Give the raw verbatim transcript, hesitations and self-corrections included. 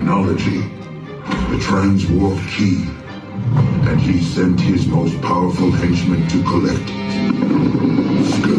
technology, the transwarp key, and he sent his most powerful henchman to collect it.